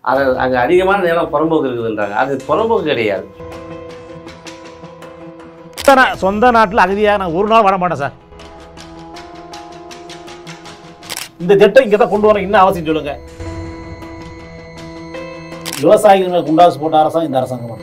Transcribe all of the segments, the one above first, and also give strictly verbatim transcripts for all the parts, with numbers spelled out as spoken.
அது அங்கே அதிகமான நேரம் புறம்போக்கு இருக்குதுன்றாங்க. அது புறம்போக்கு கிடையாது. சொந்த நாட்டில் அகதியாக நான் ஒரு நாள் வர மாட்டேன் சார். இந்த திட்டம் இங்கே தான் கொண்டு வர இன்னும் அவசியம் சொல்லுங்க. விவசாயிகளுக்கு குண்டாசு போட்ட அரசாங்கம் இந்த அரசாங்கம்.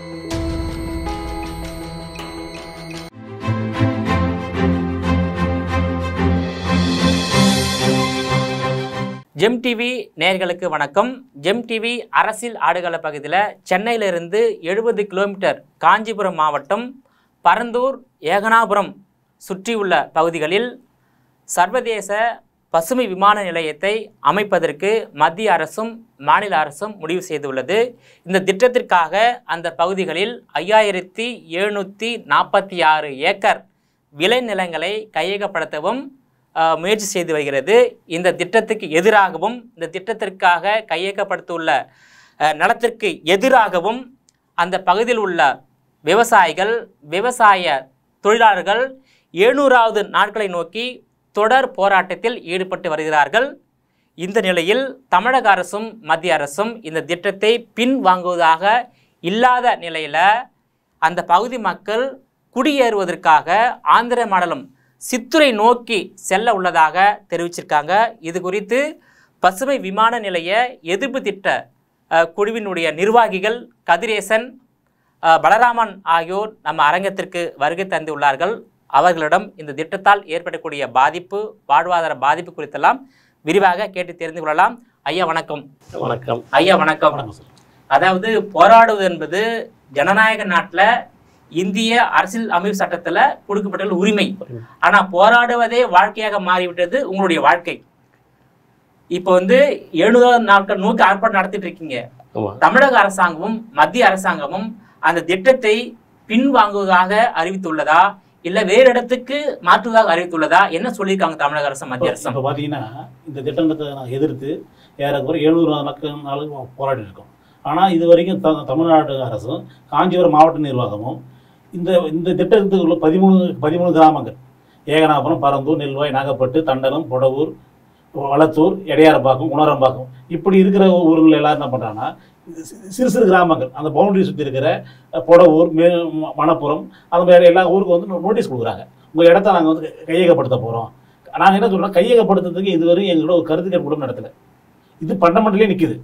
ஜெம் டிவி நேயர்களுக்கு வணக்கம். ஜெம் டிவி அரசியல் ஆடுகள பகுதியில் சென்னையிலிருந்து எழுபது கிலோமீட்டர் காஞ்சிபுரம் மாவட்டம் பரந்தூர் ஏகனாபுரம் சுற்றியுள்ள பகுதிகளில் சர்வதேச பசுமை விமான நிலையத்தை அமைப்பதற்கு மத்திய அரசும் மாநில அரசும் முடிவு செய்துள்ளது. இந்த திட்டத்திற்காக அந்த பகுதிகளில் ஐயாயிரத்தி எழுநூற்றி நாற்பத்தி ஆறு ஏக்கர் விளைநிலங்களை கையகப்படுத்தவும் முயற்சி செய்து வருகிறது. இந்த திட்டத்துக்கு எதிராகவும் இந்த திட்டத்திற்காக கையகப்படுத்தியுள்ள நிலத்திற்கு எதிராகவும் அந்த பகுதியில் உள்ள விவசாயிகள் விவசாய தொழிலாளர்கள் எழுநூறாவது நாட்களை நோக்கி தொடர் போராட்டத்தில் ஈடுபட்டு வருகிறார்கள். இந்த நிலையில் தமிழக அரசும் மத்திய அரசும் இந்த திட்டத்தை பின்வாங்குவதாக இல்லாத நிலையில் அந்த பகுதி மக்கள் குடியேறுவதற்காக ஆந்திர மாநிலம் சித்துரை நோக்கி செல்ல உள்ளதாக தெரிவிச்சிருக்காங்க. இது குறித்து பசுமை விமான நிலைய எதிர்ப்பு திட்ட குழுவினுடைய நிர்வாகிகள் கதிரேசன், பலராமன் ஆகியோர் நம்ம அரங்கத்திற்கு வருகை தந்துள்ளார்கள். அவர்களிடம் இந்த திட்டத்தால் ஏற்படக்கூடிய பாதிப்பு, வாழ்வாதார பாதிப்பு குறித்தெல்லாம் விரிவாக கேட்டு தெரிந்து கொள்ளலாம். ஐயா வணக்கம். வணக்கம் ஐயா வணக்கம். அதாவது போராடுவது என்பது ஜனநாயக நாட்டில் இந்திய அரசியல் அமைப்பு சட்டத்தில் கொடுக்கப்பட்டுள்ள உரிமை. ஆனால் போராடுவதே வாழ்க்கையாக மாறிவிட்டது உங்களுடைய வாழ்க்கை. இப்போ வந்து எழுநூறு நாட்கள் நோக்கி ஆர்ப்பாட்டம் நடத்திட்டு இருக்கீங்க. தமிழக அரசாங்கமும் மத்திய அரசாங்கமும் அந்த திட்டத்தை பின்வாங்குவதாக அறிவித்துள்ளதா இல்ல வேறு இடத்துக்கு மாற்றுவதாக அறிவித்துள்ளதா? என்ன சொல்லியிருக்காங்க தமிழக அரசு மத்திய அரசு? இப்போ பார்த்தீங்கன்னா இந்த திட்டத்தை நான் எதிர்த்து ஏறக்குறைய எழுநூறு நாட்கள் நாளுக்கு போராடி இருக்கோம். ஆனால் இது வரைக்கும் த தமிழ்நாடு அரசும் காஞ்சிபுரம் மாவட்ட நிர்வாகமும் இந்த இந்த திட்டத்துக்கு உள்ள பதிமூணு பதிமூணு கிராமங்கள் ஏகனாபுரம், பரந்தூர், நெல்வாய், நாகப்பட்டு, தண்டலம், பொடவூர், வளத்தூர், எடையாரப்பாக்கம், உணரம்பாக்கம் இப்படி இருக்கிற ஊர்கள் எல்லாரும் என்ன பண்ணுறாங்கன்னா சிறு சிறு கிராமங்கள் அந்த பவுண்டரி சுற்றி இருக்கிற பொடவூர், மே மணப்புறம் அந்த மாதிரி எல்லா ஊருக்கு வந்து நோட்டீஸ் கொடுக்குறாங்க. உங்கள் இடத்த நாங்கள் வந்து கையகப்படுத்த போகிறோம். நாங்கள் என்ன சொல்கிறோம், கையகப்படுத்துறதுக்கு இதுவரை எங்களோட ஒரு கருத்து கேட்பு கூட்டம் நடத்தலை. இது பண்டமண்டலே நிற்குது.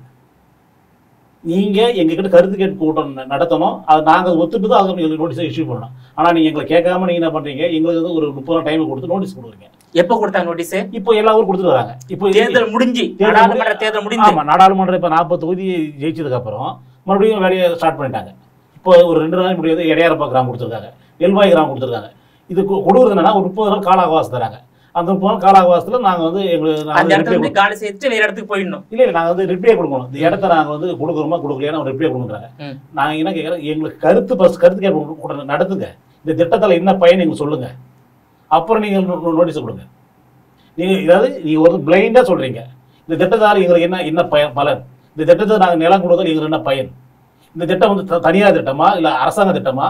நீங்கள் எங்ககிட்ட கருத்து கேட்பு கூட்டம் நடத்தணும். அது நாங்கள் ஒத்துட்டு தான் அதுக்கு எங்களுக்கு நோட்டீஸை இஷ்யூ பண்ணணும். ஆனால் நீங்கள் எங்களை கேட்காம நீங்கள் என்ன பண்ணுறீங்க, எங்களுக்கு வந்து ஒரு முப்பது நாள் டைம் கொடுத்து நோட்டீஸ் கொடுக்குறீங்க. எப்போ கொடுத்தாங்க நோட்டீஸ்? இப்போ எல்லா ஊரும் கொடுத்துட்டு வராங்க. இப்போ தேர்தல் முடிஞ்சு நாடாளுமன்ற தேர்தல் முடிஞ்சு ஆமாம், நாடாளுமன்றம் இப்போ நாற்பது தொகுதி ஜெயிச்சதுக்கப்புறம் மறுபடியும் வேலையை ஸ்டார்ட் பண்ணிட்டாங்க. இப்போ ஒரு ரெண்டு நாள் முடியாது எடையாரப்பா கிராமம் கொடுத்துருக்காங்க, நெல்வாய் கிராமம் கொடுத்துருக்காங்க. இது கொடுக்குறது என்னன்னா ஒரு முப்பது நாள் கால அவகாசம் தராங்க. அந்த முப்பது நாள் கால அவகாசத்தில் நாங்கள் வந்து எங்களுக்கு காலி செய்து வேறு இடத்துக்கு போயிடணும். இல்லை இல்லை நாங்கள் வந்து ரிப்ளை கொடுக்கணும். இந்த இடத்த நாங்கள் வந்து கொடுக்குறோமா கொடுக்கலையா ஒரு ரிப்ளை கொடுக்குறாங்க. நாங்கள் என்ன கேட்குறோம், எங்களுக்கு கருத்து பஸ் கருத்து கேட்பு கூட்டம் நடத்துங்க. இந்த திட்டத்தால் என்ன பயன் நீங்கள் சொல்லுங்கள், அப்புறம் நீங்கள் நோட்டீஸ் கொடுங்க. நீங்கள் ஏதாவது நீங்கள் ஒரு பிளைண்டாக சொல்கிறீங்க, இந்த திட்டத்தால் எங்களுக்கு என்ன என்ன பயன் பலன், இந்த திட்டத்தை நாங்கள் நிலம் கொடுத்தால் எங்களுக்கு என்ன பயன், இந்த திட்டம் வந்து தனியார் திட்டமா இல்லை அரசாங்க திட்டமா,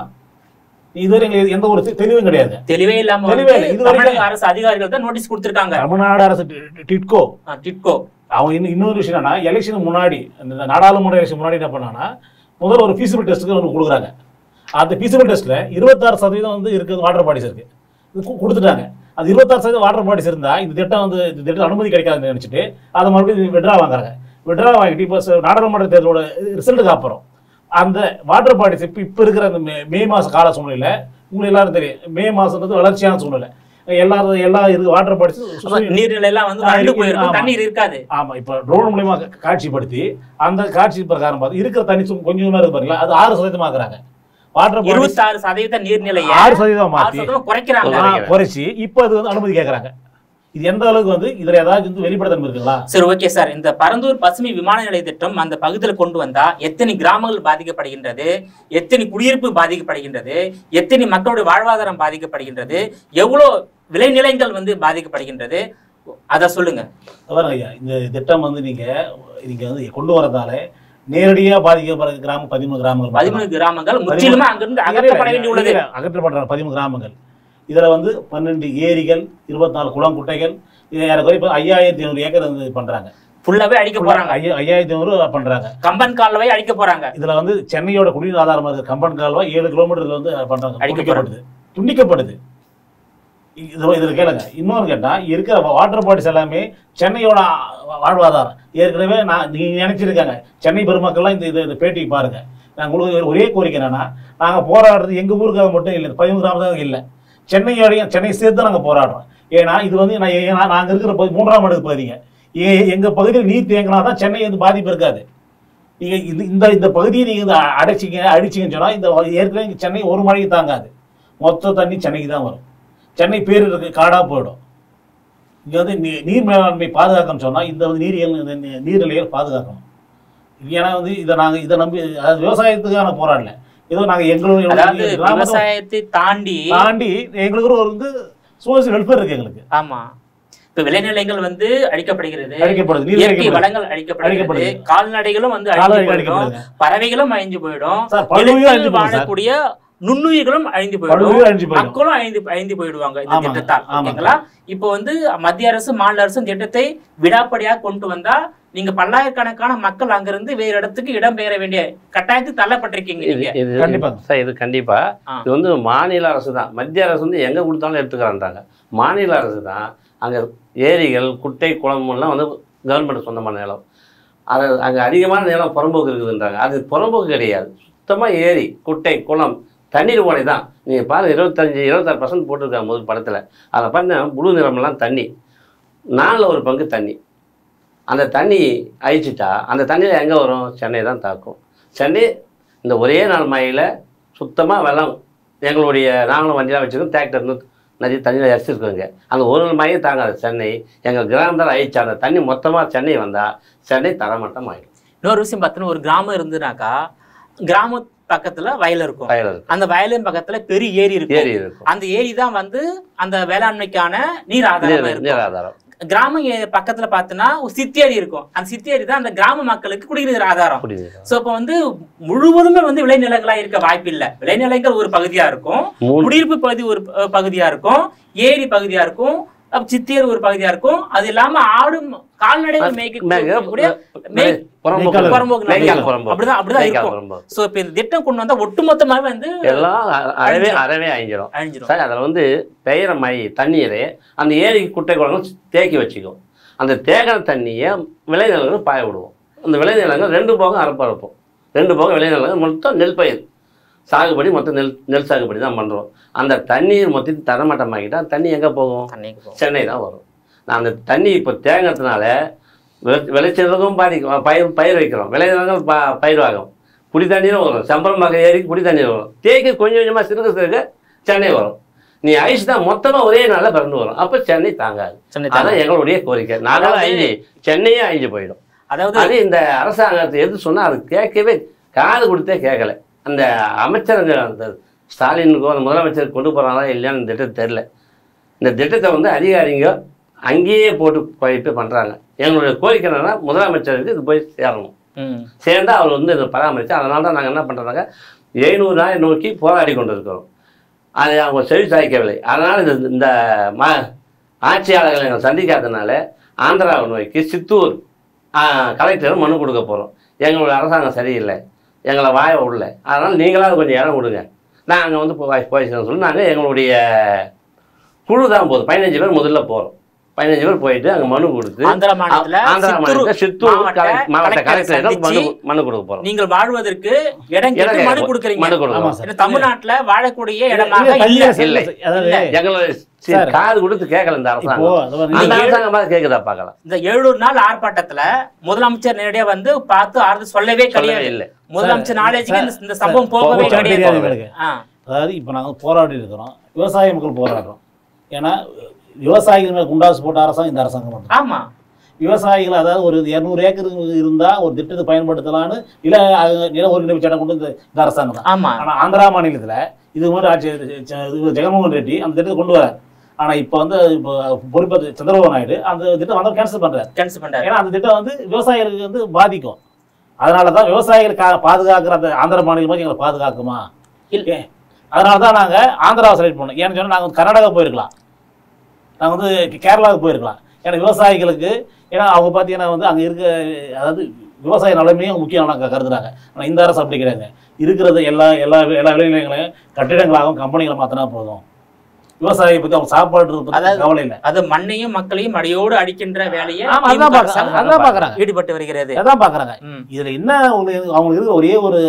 இதுவரை எங்களுக்கு எந்த ஒரு தெளிவும் கிடையாது. தெளிவே இல்லாம தெளிவே இல்லை. இதுவரை அரசு அதிகாரிகள் தான் நோட்டீஸ் கொடுத்துருக்காங்க. தமிழ்நாடு அரசு டிட்கோ டிட்கோ அவங்க இன்னும் இன்னொரு விஷயம் என்னன்னா, எலெக்ஷன் முன்னாடி இந்த நாடாளுமன்ற எலெக்ஷன் முன்னாடி என்ன பண்ணாங்கன்னா முதல்ல ஒரு ஃபீஸிபிள் டெஸ்ட்டுக்கு ஒன்று கொடுக்குறாங்க. அந்த ஃபீஸிபிள் டெஸ்ட்டில் இருபத்தாறு சதவீதம் வந்து இருக்குது வாட்டர் பாடிஸ் இருக்குது, இது கொடுத்துட்டாங்க. அது இருபத்தாறு சதவீதம் வாட்டர் பாடிஸ் இருந்தால் இந்த திட்டம் வந்து இந்த திட்டம் அனுமதி கிடைக்காதுன்னு நினச்சிட்டு அதை மறுபடியும் விட்ரா வாங்குறாங்க. விட்ரா வாங்கிட்டு இப்போ நாடாளுமன்ற தேர்தலோட ரிசல்ட்டுக்கு அப்புறம் அந்த வாட்டர் பாடிஸ் இப்போ இப்போ இருக்கிற அந்த மே மே மாத கால சூழ்நிலை உங்களுக்கு எல்லாரும் தெரியும். மே மாதம்ன்றது வளர்ச்சியான சூழ்நிலை. எல்லாரும் எல்லா இருக்கு வாட்டர் பாடிஸ் நீர்நிலை எல்லாம் வந்து தண்ணீர் இருக்காது. ஆமாம், இப்போ ட்ரோன் மூலியமா காட்சிப்படுத்தி அந்த காட்சி பிரகாரம் பார்த்து இருக்கிற தண்ணி கொஞ்சமாக இருக்கு பாருங்களா, அது ஆறு சதவீதமாக்குறாங்க. வாட்டர் இருபத்தாறு சதவீத நீர்நிலையை ஆறு சதவீதம் மாற்றி குறைக்கிறாங்க, குறைச்சி இப்போ அது வந்து அனுமதி கேட்கறாங்க. இது எந்த அளவுக்கு வந்து இதுல ஏதாவது வந்து வெளிப்படைத்தன்மை இருக்குங்களா? சரி, ஓகே சார். இந்த பரந்தூர் பசுமை விமான நிலைய திட்டம் அந்த பகுதியில் கொண்டு வந்தா எத்தனை கிராமங்கள் பாதிக்கப்படுகின்றது, எத்தனை குடியிருப்பு பாதிக்கப்படுகின்றது, எத்தனை மக்களுடைய வாழ்வாதாரம் பாதிக்கப்படுகின்றது, எவ்வளோ விளைநிலங்கள் வந்து பாதிக்கப்படுகின்றது, அதை சொல்லுங்க. ஐயா, இந்த திட்டம் வந்து நீங்க நீங்க வந்து கொண்டு வரதால நேரடியாக பாதிக்கப்படுற கிராமம் பதிமூணு கிராமங்கள் பதிமூணு கிராமங்கள் முற்றிலுமா அங்கிருந்து அகற்றப்பட வேண்டியுள்ளது. அகற்றப்படுற பதிமூணு கிராமங்கள். இதில் வந்து பன்னெண்டு ஏரிகள், இருபத்தி நாலு குளம் குட்டைகள், இது ஏறக்குறைய இப்போ ஐயாயிரத்தி ஐநூறு ஏக்கர் வந்து பண்ணுறாங்க. ஃபுல்லாவே அழிக்க போறாங்க. ஐயாயிரத்தி ஐநூறு பண்றாங்க. கம்பன் கால்வாய் அழிக்க போறாங்க. இதுல வந்து சென்னையோட குடிநீர் ஆதாரமா இருக்கு கம்பன் கால்வாய் ஏழு கிலோமீட்டர்ல வந்து பண்றாங்க, அழிக்கப்படுது, துண்டிக்கப்படுது. இது இதுல கேளுங்க. இன்னொன்று கேட்டா இருக்கிற வாட்டர் பாடிஸ் எல்லாமே சென்னையோட வாழ்வாதாரம். ஏற்கனவே நான் நீங்க நினைச்சிருக்காங்க சென்னை பெருமக்கள்லாம் இந்த இது பேட்டிக்கு பாருங்க. நாங்கள் உங்களுக்கு ஒரே கோரிக்கை என்னன்னா, நாங்கள் போராடுறது எங்கள் ஊருக்காக மட்டும் இல்லை, பதிமூணு கிராமத்துக்காக இல்லை, சென்னையோடைய சென்னை சேர்த்து தான் நாங்கள் போராடுறோம். ஏன்னா இது வந்து நான் ஏன்னா நாங்கள் இருக்கிற பகுதி மூன்றாம் அடுக்கு பகுதிங்க. எங்கள் பகுதியில் நீர் தேங்கினா தான் சென்னை வந்து பாதிப்பு இருக்காது. நீங்கள் இது இந்த இந்த பகுதியை நீங்கள் இந்த அடைச்சிங்க அடிச்சிங்கன்னு சொன்னால் இந்த ஏற்கனவே சென்னை ஒரு மழைக்கு தாங்காது, மொத்த தண்ணி சென்னைக்கு தான் வரும். சென்னை பேர் இருக்கு காடாக போயிடும். இங்கே வந்து நீர் மேலாண்மை பாதுகாக்கணும்னு சொன்னால் இந்த வந்து நீரியல் நீர்நிலைகள் பாதுகாக்கணும். ஏன்னா வந்து இதை நாங்கள் இதை நம்பி அதாவது விவசாயத்துக்கான போராடல, ஏதோ நாங்கள் எங்களுடைய விவசாயத்தை தாண்டி தாண்டி எங்களுக்கு ஒரு வந்து சோசியல் வெல்ஃபேர் இருக்கு எங்களுக்கு. ஆமா, இப்ப விளைநிலங்கள் வந்து அழிக்கப்படுகிறது, அழிக்கப்படுது, இயற்கை வளங்கள் அழிக்கப்படுகிறது, கால்நடைகளும் வந்து அழிக்கப்படுது, பறவைகளும் அழிஞ்சு போயிடும், வாழக்கூடிய நுண்ணுயிர்களும் அழிந்து போயிடும், மக்களும் அழிந்து அழிந்து போயிடுவாங்க இந்த திட்டத்தால். ஓகேங்களா? இப்போ வந்து மத்திய அரசு மாநில அரசு திட்டத்தை விடாப்படியாக கொண்டு வந்தா நீங்க பல்லாயிரக்கணக்கான மக்கள் அங்கிருந்து வேற இடத்துக்கு இடம் பெயர வேண்டிய கட்டாயத்துக்கு தள்ளப்பட்டிருக்கீங்க. இது கண்டிப்பா இது வந்து மாநில அரசு தான். மத்திய அரசு வந்து எங்க கொடுத்தாலும் எடுத்துக்கிறான்றாங்க. மாநில அரசு தான் அங்க ஏரிகள் குட்டை குளம்லாம் வந்து கவர்மெண்ட் சொந்தமான நிலம். அது அங்கே அதிகமான நிலம் புறம்போக்கு இருக்குதுன்றாங்க. அது புறம்போக்கு கிடையாது, சுத்தமாக ஏரி குட்டை குளம் தண்ணீர் ஓடை தான். நீங்கள் பாருங்கள், இருபத்தஞ்சி இருபத்தாறு பர்சன்ட் போட்டிருக்காங்க முதல் படத்தில். அதில் பார்த்தீங்கன்னா புழு நிறமெல்லாம் தண்ணி, நாலில் ஒரு பங்கு தண்ணி. அந்த தண்ணி அழிச்சிட்டா அந்த தண்ணியில் எங்கே வரும்? சென்னை தான் தாக்கும். சென்னை இந்த ஒரே நாள் மழையில் சுத்தமாக வெள்ளம். எங்களுடைய நாங்களும் வண்டியெலாம் வச்சுருக்கோம், டிராக்டர்னு நிறைய தண்ணியில் இறச்சிருக்கோங்க. அந்த ஒரு நாள் மழையும் தாங்காது சென்னை. எங்கள் கிராமத்தில் அழிச்சா அந்த தண்ணி மொத்தமாக சென்னை வந்தால் சென்னை தரமட்டம் ஆகிடும். இன்னொரு விஷயம் பார்த்தீங்கன்னா, ஒரு கிராமம் இருந்துனாக்கா கிராம பக்கத்துல வயல் இருக்கும், அந்த வயலின் பக்கத்துல பெரிய ஏரி இருக்கும். அந்த ஏரி தான் வந்து அந்த வேளாண்மைக்கான நீர் ஆதாரம். கிராம பக்கத்துல பாத்தீங்கன்னா ஒரு சித்தேரி இருக்கும், அந்த சித்தேரி தான் அந்த கிராம மக்களுக்கு குடிநீர் ஆதாரம். சோ இப்ப வந்து முழுவதுமே வந்து விளைநிலங்களா இருக்க வாய்ப்பு இல்லை. விளைநிலங்கள் ஒரு பகுதியா இருக்கும், குடியிருப்பு பகுதி ஒரு பகுதியா இருக்கும், ஏரி பகுதியா இருக்கும், சித்தியர் ஒரு பகுதியா இருக்கும். அது இல்லாம ஆடு கால்நடைகள் திட்டம் கொண்டு வந்தா ஒட்டுமொத்தமாவே வந்து எல்லாம் அறவே அறவே அழிஞ்சிடும் அழிஞ்சிடும் சார். அதில் வந்து பெயர மழை தண்ணீரை அந்த ஏரி குட்டை குளங்கள் தேக்கி வச்சுக்கும். அந்த தேக்கிற தண்ணியை விளைநிலங்கள் பாய விடுவோம். அந்த விளைநிலங்கள் ரெண்டு போகம் அறப்பறப்போம், ரெண்டு போகம் விளைநிலங்கள் மொத்தம் நெல் பயிர் சாகுபடி, மொத்தம் நெல் நெல் சாகுபடி தான் பண்ணுறோம். அந்த தண்ணீர் மொத்தத்தை தரமாட்டமாக்கிட்டா தண்ணி எங்கே போகும்? சென்னை தான் வரும். நான் அந்த தண்ணி இப்போ தேங்கிறதுனால விளை விளைச்சலுக்கும் பாதிக்கும். பயிர் பயிர் வைக்கிறோம், விளைநிலங்கள் ப பயிர்வாகும், குடி தண்ணீரும் வரும். சம்பரமாக ஏரிக்கு குடி தண்ணீர் வரும். தேக்கி கொஞ்சம் கொஞ்சமாக சிறுக சிறுக சென்னை வரும். நீ ஐஸ் தான் மொத்தமாக ஒரே நாளில் பிறந்து வரும். அப்போ சென்னை தாங்காது. அதான் எங்களுடைய கோரிக்கை. நாங்களும் அழிஞ்சு சென்னையே அழிஞ்சு போயிடும். அதாவது அது இந்த அரசாங்கத்தை எது சொன்னால் அது கேட்கவே காது கொடுத்தே கேட்கல. அந்த அமைச்சருங்க அந்த ஸ்டாலினுக்கோ அந்த முதலமைச்சருக்கு கொண்டு போகிறாங்களா இல்லையான்னு இந்த திட்டத்தை தெரில. இந்த திட்டத்தை வந்து அதிகாரிங்க அங்கேயே போட்டு போயிட்டு பண்ணுறாங்க. எங்களுடைய கோரிக்கை என்னன்னா முதலமைச்சருக்கு இது போய் சேரணும். சேர்ந்தால் அவர் வந்து இதை பராமரித்து, அதனால தான் நாங்கள் என்ன பண்ணுறாங்க, எழுநூறு நாளை நோக்கி போராடி கொண்டு இருக்கிறோம். அதை அவங்க செவி சாய்க்கவில்லை. அதனால் இந்த இந்த மா ஆட்சியாளர்களை எங்களை சந்திக்காதனால ஆந்திராவை நோக்கி சித்தூர் கலெக்டர் மனு கொடுக்க போகிறோம். எங்களுடைய அரசாங்கம் சரியில்லை, எங்களை வாய விடல, அதனால் நீங்களாவது கொஞ்சம் இடம் கொடுங்க, நாங்கள் வந்து போய் போயிடுச்சுன்னு சொல்லி நாங்கள் எங்களுடைய குழு தான் போதும். பதினஞ்சு பேர் முதல்ல போகிறோம். பதினஞ்சு பேர் போயிட்டு அங்கே மனு கொடுத்து ஆந்திரா மாநிலத்தில் ஆந்திரா மாநிலத்தில் சித்தூர் மாவட்ட கலெக்டரிடம் மனு மனு கொடுக்க போகிறோம். நீங்கள் வாழ்வதற்கு இடம் கேட்டு மனு கொடுக்குறீங்க. மனு கொடுக்கணும். தமிழ்நாட்டில் வாழக்கூடிய இடமாக இல்லை. எங்களை காது கொடுத்து கேட்கல இந்த அரசாங்கம். கேட்குதா பார்க்கலாம். இந்த எழுநூறு நாள் ஆர்ப்பாட்டத்துல முதலமைச்சர் நேரடியாக வந்து பார்த்து ஆறுதல் சொல்லவே கிடையாது. இல்லை, முதலமைச்சர் நாலேஜுக்கு இந்த சம்பவம் போகவே கிடையாது. அதாவது இப்போ நாங்கள் போராடி இருக்கிறோம், விவசாய மக்கள் போராடுறோம். ஏன்னா விவசாயிகள் குண்டாசு போட்ட அரசாங்கம் இந்த அரசாங்கம் மட்டும். ஆமா, விவசாயிகள் அதாவது ஒரு இருநூறு ஏக்கர் இருந்தால் ஒரு திட்டத்தை பயன்படுத்தலான்னு இல்லை நில ஒருங்கிணைப்பு சட்டம் கொண்டு இந்த அரசாங்கம் தான். ஆமா, ஆனால் ஆந்திரா மாநிலத்தில் இது மாதிரி ஆட்சி ஜெகன்மோகன் ரெட்டி அந்த திட்டத்தை கொண்டு வரார். ஆனால் இப்போ வந்து இப்போ பொறுப்பேற்ற சந்திரபாபு நாயுடு அந்த திட்டம் வந்து கேன்சல் பண்ணுறாரு கேன்சல் பண்ணுறாரு ஏன்னா அந்த திட்டம் வந்து விவசாயிகளுக்கு வந்து பாதிக்கும். அதனால தான் விவசாயிகளுக்கு பாதுகாக்கிற அந்த ஆந்திர மாநிலமாக எங்களை பாதுகாக்குமா இல்லை, அதனால தான் நாங்கள் ஆந்திராவை செலக்ட் பண்ணோம். ஏன்னு சொன்னால் நாங்கள் கர்நாடகா போயிருக்கலாம், நாங்கள் வந்து கேரளாவுக்கு போயிருக்கலாம். ஏன்னா விவசாயிகளுக்கு ஏன்னா அவங்க பார்த்தீங்கன்னா வந்து அங்கே இருக்க அதாவது விவசாய நலமே முக்கியம் கருதுறாங்க. ஆனால் இந்த அரசு அப்படி கிடையாது. இருக்கிறது எல்லா எல்லா எல்லா விளைநிலங்களையும் கட்டிடங்களாகவும் கம்பெனிகளை மாற்றினா போதும். விவசாயியை பற்றி அவங்க சாப்பாடு கவலை இல்லை. அது மண்ணையும் மக்களையும் அடியோடு அடிக்கின்ற வேலையை பார்க்குறாங்க, ஈடுபட்டு வருகிறது. அதான் பார்க்குறாங்க. இதில் என்ன அவங்களுக்கு இருக்க ஒரே ஒரு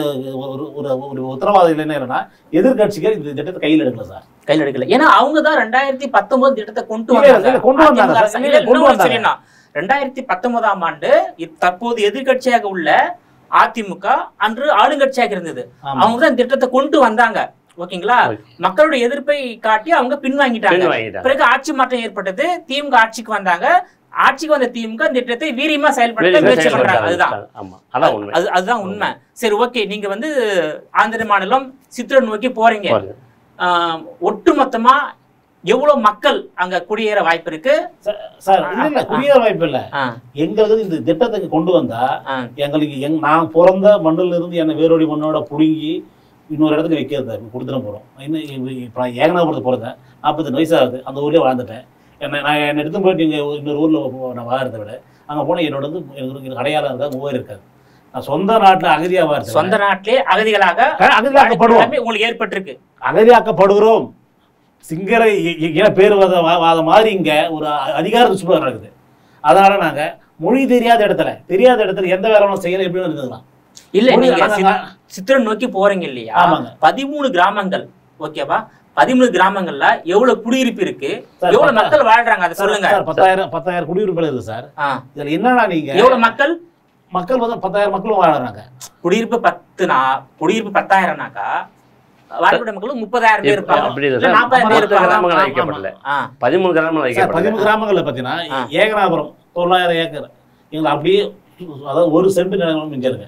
ஒரு உத்தரவாதம் இல்லைன்னா என்னன்னா எதிர்கட்சிகள் இந்த திட்டத்தை கையில் எடுக்கல சார், கையில் எடுக்கல. ஏன்னா அவங்க தான் ரெண்டாயிரத்தி பத்தொன்பது திட்டத்தை கொண்டு வந்தாங்க கொண்டு வந்தாங்க ரெண்டாயிரத்தி பத்தொன்பதாம் ஆண்டு தற்போது எதிர்கட்சியாக உள்ள அதிமுக அன்று ஆளுங்கட்சியாக இருந்தது. அவங்க தான் திட்டத்தை கொண்டு வந்தாங்க. ஓகேங்களா? மக்களுடைய எதிர்ப்பை காட்டி அவங்க பின்வாங்கிட்டாங்க. பிறகு ஆட்சி மாற்றம் ஏற்பட்டது. திமுக ஆட்சிக்கு வந்தாங்க. ஆட்சிக்கு வந்த திமுக இந்த திட்டத்தை வீரியமா செயல்படுத்த முயற்சி பண்றாங்க. அதுதான் அதுதான் உண்மை. சரி, ஓகே. நீங்க வந்து ஆந்திர மாநிலம் சித்ரா நோக்கி போறீங்க. ஒட்டுமொத்தமா எவ்வளவு மக்கள் அங்க குடியேற வாய்ப்பு இருக்கு சார்? இல்ல, குடியேற வாய்ப்பு இல்ல. எங்களுக்கு இந்த திட்டத்துக்கு கொண்டு வந்தா எங்களுக்கு நான் பிறந்த மண்ணில இருந்து என்ன வேரோடி மண்ணோட புடுங்கி இன்னொரு இடத்துக்கு வைக்கிறது கொடுத்துட போறோம். இன்னும் இப்போ நான் ஏகனாபுரத்து பிறந்தேன், நாற்பத்தெட்டு வயசாகுது, அந்த ஊர்லேயே வாழ்ந்துட்டேன். என்ன நான் என்னை எடுத்து போயிட்டு இங்கே இன்னொரு ஊரில் நான் வாழறதை விட அங்கே போனால் என்னோட வந்து எனக்கு அடையாளம் இருக்காது, மூவாயிரம் இருக்காது. நான் சொந்த நாட்டில் அகதியாக வாழ சொந்த நாட்டிலே அகதிகளாக அகதியாக்கப்படுவோம். உங்களுக்கு ஏற்பட்டிருக்கு, அகதியாக்கப்படுகிறோம். சிங்கள இன பேருவாத வாத மாதிரி இங்கே ஒரு அதிகார துஷ்பிரயோகம் நடக்குது. அதனால நாங்கள் மொழி தெரியாத இடத்துல தெரியாத இடத்துல எந்த வேலை செய்யலை எப்படின்னு இருந்துக்கலாம். இல்ல, நீங்க சித்திரன் நோக்கி போறீங்க இல்லையா? பதிமூணு கிராமங்கள், ஓகேவா? பதிமூணு கிராமங்கள்ல எவ்வளவு குடியிருப்பு இருக்கு, எவ்வளவு மக்கள் வாழ்றாங்க, அதை சொல்லுங்க. பத்தாயிரம் பத்தாயிரம் குடியிருப்புகள் இருக்கு சார். இதுல என்னன்னா நீங்க எவ்வளவு மக்கள் மக்கள் வந்து பத்தாயிரம் மக்களும் வாழ்றாங்க. குடியிருப்பு பத்துனா குடியிருப்பு பத்தாயிரம்னாக்கா வாழ்விட மக்களும் முப்பதாயிரம் பேர் இருப்பாங்க, நாற்பதாயிரம் பேர் இருப்பாங்க. பதிமூணு கிராமங்கள் பதிமூணு கிராமங்கள்ல பாத்தீங்கன்னா ஏகனாபுரம் தொள்ளாயிரம் ஏக்கர் எங்களை அப்படியே, அதாவது ஒரு சென்ட் நிலங்களும் மிஞ்சிருங்க.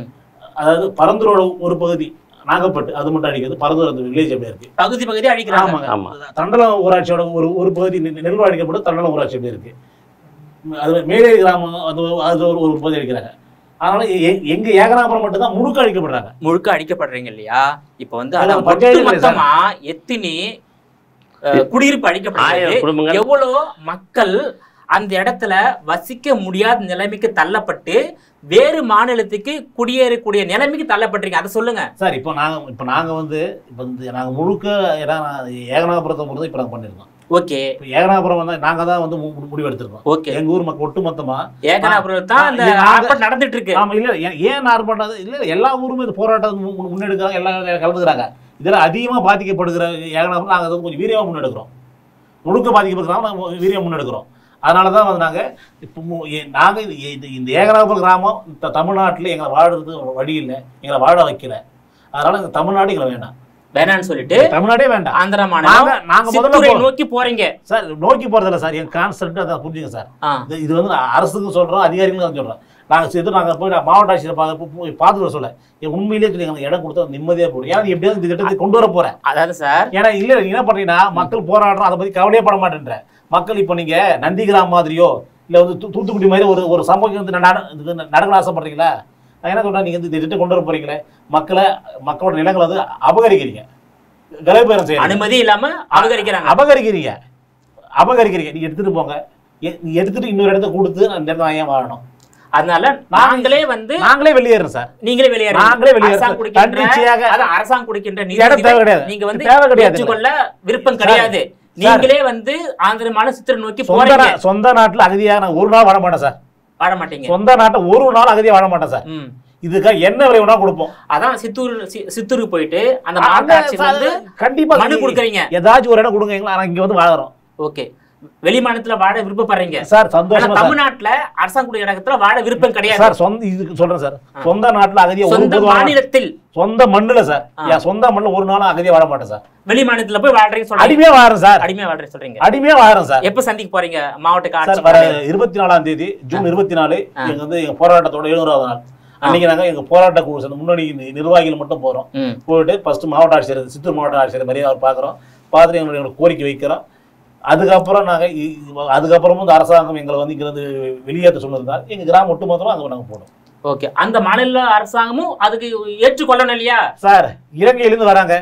அதாவது பரந்தூரோட ஒரு பகுதி நாகப்பட்டு அது மட்டும் அடிக்கிறது. பரந்தூர் அந்த வில்லேஜ் எப்படி இருக்கு, பகுதி பகுதி அடிக்கிறாங்க. தண்டலம் ஊராட்சியோட ஒரு ஒரு பகுதி நெல் அடிக்கப்பட்டு தண்டலம் ஊராட்சி எப்படி இருக்கு. அது மேலே கிராமம் அது அது ஒரு ஒரு பகுதி அடிக்கிறாங்க. அதனால எங்க ஏகனாபுரம் மட்டும் தான் முழுக்க அழிக்கப்படுறாங்க. முழுக்க அழிக்கப்படுறீங்க இல்லையா? இப்ப வந்து எத்தனை குடியிருப்பு அழிக்கப்படுறது, எவ்வளவு மக்கள் அந்த இடத்துல வசிக்க முடியாத நிலைமைக்கு தள்ளப்பட்டு வேறு மாநிலத்துக்கு குடியேறக்கூடிய நிலைமைக்கு தள்ளப்பட்டிருக்கீங்க. அதை சொல்லுங்க சார். இப்போ நாங்க இப்போ நாங்க வந்து இப்போ வந்து நாங்க முழுக்க ஏகனாபுரத்தை பொறுத்து இப்போ நாங்கள் பண்ணிருக்கோம். ஓகே, ஏகனாபுரம் வந்து நாங்க தான் வந்து முடிவு எடுத்திருக்கோம். ஓகே, எங்க ஊர் மக்கள் ஒட்டு மொத்தமா ஏகனாபுரம் தான் அந்த ஆர்ப்பாட்டம் நடந்துட்டு இருக்கு. ஆமா, இல்ல ஏன் ஆர்ப்பாட்டம் இல்ல, எல்லா ஊருமே இது போராட்டம் முன்னெடுக்கிறாங்க, எல்லாம் கலந்துக்கிறாங்க. இதெல்லாம் அதிகமா பாதிக்கப்படுகிற ஏகனாபுரம் நாங்க வந்து கொஞ்சம் வீரியமா முன்னெடுக்கிறோம். முழுக்க பாதிக்கப்படுறதுனால நாங்கள் வீரியம் முன்னெடுக்கிறோம். அதனால தான் வந்து நாங்கள் இப்போ நாங்கள் இந்த ஏகனாபுரம் கிராமம் தமிழ்நாட்டில் எங்களை வாழறது வழி இல்லை, எங்களை வாழ வைக்கல. அதனால இந்த தமிழ்நாடு எங்களை வேண்டாம் வேணான்னு சொல்லிட்டு தமிழ்நாடே வேண்டாம். ஆந்திர மாநிலம் நாங்கள் முதல்ல நோக்கி போறீங்க சார். நோக்கி போறதில்ல சார், என் கான்செப்ட் அதை புரிஞ்சுங்க சார். இது வந்து அரசுக்கு சொல்கிறோம், அதிகாரிகளும் சொல்கிறோம். நாங்கள் சேர்த்து நாங்கள் போய் மாவட்ட ஆட்சியர் பார்த்து பார்த்துட்டு சொல்ல உண்மையிலேயே சொல்லி எங்களுக்கு இடம் கொடுத்தா நிம்மதியாக போடும். ஏன்னா எப்படியாவது இந்த திட்டத்தை கொண்டு வர போகிறேன். அதாவது சார், ஏன்னா இல்லை நீங்கள் என்ன பண்ணுறீங்கன்னா மக்கள் போராடுறோம், அதை பற்றி கவலையே பட மாட்டேன்ற மக்கள். இப்போ நீங்கள் நந்திகிராம் மாதிரியோ இல்லை வந்து தூத்துக்குடி மாதிரி ஒரு ஒரு சம்பவம் வந்து நடக்க ஆசைப்படுறீங்களா? நான் என்ன சொல்கிறேன், நீங்கள் இந்த திட்டத்தை கொண்டு வர போகிறீங்களே, மக்களை மக்களோட நிலங்களை வந்து அபகரிக்கிறீங்க, கலைபேரம் செய்ய அனுமதி இல்லாமல் அபகரிக்கிறாங்க அபகரிக்கிறீங்க அபகரிக்கிறீங்க நீங்கள் எடுத்துகிட்டு போங்க. நீங்கள் எடுத்துகிட்டு இன்னொரு இடத்த கொடுத்து அந்த இடத்துல ஏன் வாழணும்? அதனால நாங்களே வந்து நாங்களே வெளியேறோம் சார். நீங்களே வெளியேற நாங்களே வெளியேறோம். அரசாங்கம் கொடுக்கின்ற நீங்க வந்து ஏற்றுக்கொள்ள விருப்பம் கிடையாது. நீங்களே வந்து ஆந்திர மாநில சித்திரை நோக்கி போறீங்க. சொந்த நாட்டுல அகதியா நான் ஒரு நாள் வாழ மாட்டேன் சார். வாழ மாட்டீங்க. சொந்த நாட்டை ஒரு நாள் அகதியா வாழ மாட்டேன் சார். இதுக்காக என்ன விலை வேணா கொடுப்போம். அதான் சித்தூர் சித்தூருக்கு போயிட்டு அந்த மாவட்ட வந்து கண்டிப்பா மனு கொடுக்குறீங்க. ஏதாச்சும் ஒரு இடம் கொடுங்க, ஆனா இங்க வந்து வாழறோம். ஓகே, வெளி மாநிலத்துல வாழ விருப்பப்படுறீங்க சார், சந்தோஷம். தமிழ்நாட்டுல அரசாங்க இடத்துல வாழ விருப்பம் கிடையாது சார். சொந்த இதுக்கு சொல்றேன் சார், சொந்த நாட்டுல அகதியா சொந்த மாநிலத்தில் சொந்த மண்ணுல சார், சொந்த மண்ணுல ஒரு நாளும் அகதியா வாழ மாட்டேன் சார். வெளி மாநிலத்துல போய் வாழ்றீங்க சொல்றீங்க. அடிமையா வாழறேன் சார். அடிமையா வாழ்றேன் சொல்றீங்க. அடிமையா வாழறேன் சார். எப்ப சந்திக்க போறீங்க மாவட்ட ஆட்சியர்? இருபத்தி நாலாம் தேதி ஜூன் இருபத்தி நாலு எங்க வந்து எங்க போராட்டத்தோட எழுநூறாவது நாள் அன்னைக்கு நாங்க எங்க போராட்ட குழு முன்னணி நிர்வாகிகள் மட்டும் போறோம். போயிட்டு ஃபர்ஸ்ட் மாவட்ட ஆட்சியர் சித்தூர் மாவட்ட ஆட்சியர் மரியாதை பாக்குறோம், பார்த்துட்டு எங்களுக்கு கோரிக்கை வைக்கிறோம். அதுக்கப்புறம் நாங்கள் அதுக்கப்புறமும் இந்த அரசாங்கம் எங்களை வந்து இங்கே வந்து வெளியேற்ற சொல்லியிருந்தால் எங்கள் கிராமம் ஒட்டு மொத்தமாக அங்கே நாங்கள் போடுவோம். ஓகே, அந்த மாநில அரசாங்கமும் அதுக்கு ஏற்றுக்கொள்ளணும் இல்லையா சார்? இலங்கையிலேருந்து வராங்க,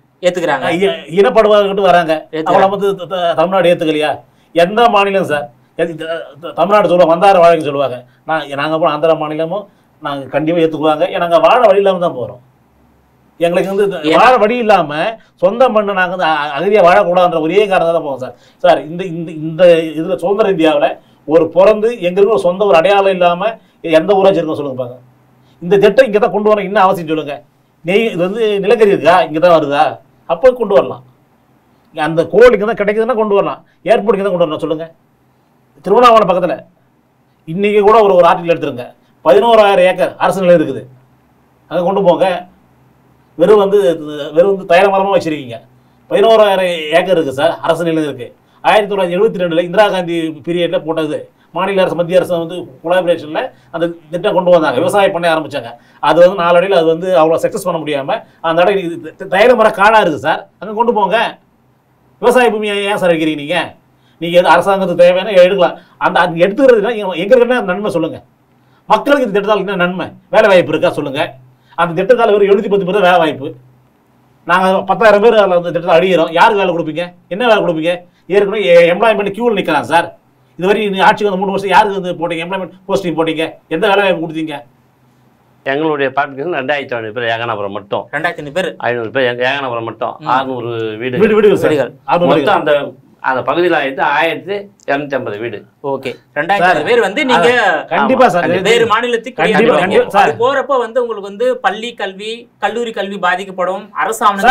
ஏற்றுக்கிறாங்க. இனப்படுவார்கிட்ட வராங்க, அவங்கள வந்து தமிழ்நாடு ஏற்றுக்கலையா? எந்த மாநிலம் சார் தமிழ்நாடு சொல்லுவாங்க வந்தார வாழைன்னு சொல்லுவாங்க. நான் நாங்கள் போன ஆந்திரா மாநிலமும் நாங்கள் கண்டிப்பாக ஏற்றுக்குவாங்க. நாங்கள் வாழ வழி இல்லாமல் தான் போகிறோம். எங்களுக்கு வந்து வாழ வழி இல்லாமல் சொந்தம் பண்ண நாங்கள் வந்து அகதியாக வாழக்கூடாதுன்ற ஒரே காரணம் தான் போவோம் சார். சார் இந்த இந்த இந்த இதில் சுதந்திர இந்தியாவில் ஒரு பிறந்து எங்களுக்கு ஒரு சொந்த ஒரு அடையாளம் இல்லாமல் எந்த ஊராச்சும் இருக்கோம் சொல்லுங்க பாருங்க. இந்த திட்டம் இங்கே தான் கொண்டு வரணும். இன்னும் அவசியம் சொல்லுங்கள். நெய் இது வந்து நிலக்கரி இருக்கா இங்கே தான் வருதா அப்போ கொண்டு வரலாம். அந்த கோல் இங்கே தான் கிடைக்குதுன்னா கொண்டு வரலாம். ஏர்போர்ட் இங்கே தான் கொண்டு வரலாம் சொல்லுங்கள். திருவண்ணாமலை பக்கத்தில் இன்றைக்கி கூட ஒரு ஒரு ஆர்டிக்கல் எடுத்துருங்க. பதினோராயிரம் ஏக்கர் அரசு நிலம் இருக்குது. அங்கே கொண்டு போங்க. வெறும் வந்து வெறும் வந்து தயார மரமாக வச்சுருக்கீங்க. பதினோராயிரம் ஏக்கர் இருக்குது சார் அரசு நிலம் இருக்குது. ஆயிரத்தி தொள்ளாயிரத்தி எழுபத்தி ரெண்டில் இந்திரா காந்தி பீரியடில் போட்டது. மாநில அரசு மத்திய அரசு வந்து கொலாபரேஷனில் அந்த திட்டம் கொண்டு வந்தாங்க. விவசாயம் பண்ண ஆரம்பித்தாங்க. அது வந்து நாளடையில் அது வந்து அவ்வளோ சக்ஸஸ் பண்ண முடியாமல் அந்த இடம் தயார மர காடாக இருக்குது சார். அங்கே கொண்டு போங்க. விவசாய பூமியை ஏன் சார் வைக்கிறீங்க நீங்கள்? நீங்கள் எது அரசாங்கத்துக்கு தேவையான எடுக்கலாம். அந்த அது எடுத்துக்கிறதுனா எங்கே என்ன நன்மை சொல்லுங்கள். மக்களுக்கு இந்த திட்டத்தால் என்ன நன்மை? வேலை வாய்ப்பு இருக்கா சொல்லுங்கள். அந்த திட்டத்தால் ஒரு எழுநூற்றி பத்து பேர் வேலை வாய்ப்பு. நாங்கள் பத்தாயிரம் பேர் அதில் அந்த திட்டத்தை அடிக்கிறோம். யாருக்கு வேலை கொடுப்பீங்க? என்ன வேலை கொடுப்பீங்க? ஏற்கனவே எம்ப்ளாய்மெண்ட் கியூவில் நிற்கிறான் சார். இதுவரை ஆட்சிக்கு வந்து மூணு வருஷம் யாருக்கு வந்து போட்டீங்க? எம்ப்ளாய்மெண்ட் போஸ்டிங் போட்டீங்க. எந்த வேலை வாய்ப்பு கொடுத்தீங்க? எங்களுடைய பாப்புலேஷன் ரெண்டாயிரத்தி ஐநூறு பேர். ஏகனாபுரம் மட்டும் ரெண்டாயிரத்தி ஐநூறு பேர் ஐநூறு பேர் ஏகனாபுரம் மட்டும் அறுநூறு வீடு வீடு வீடுகள் சரிகள் மொத்தம் அந்த அந்த பகுதியில் ஆயிரத்தி ஆயிரத்தி இரநூத்தி ஐம்பது வீடு. ஓகே, ரெண்டாயிரத்தி பேர் வந்து நீங்க கண்டிப்பா சார் வேறு மாநிலத்துக்கு போறப்ப வந்து உங்களுக்கு வந்து பள்ளி கல்வி கல்லூரி கல்வி பாதிக்கப்படும். அரசாங்கம்